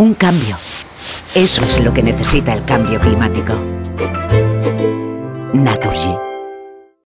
Un cambio. Eso es lo que necesita el cambio climático. Naturgy.